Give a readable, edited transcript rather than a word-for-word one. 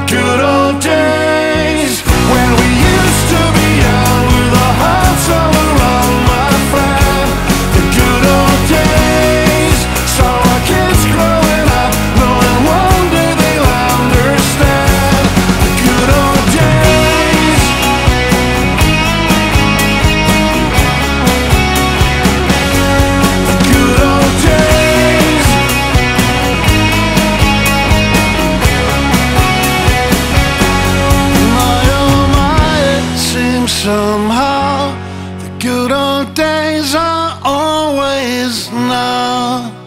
good old days when we used to be young with our hearts all around, my friend. The good old days, saw our kids growing up, knowing one day they'll understand. The good old days. The good old days. My oh my, it seems somehow the good old days are always now.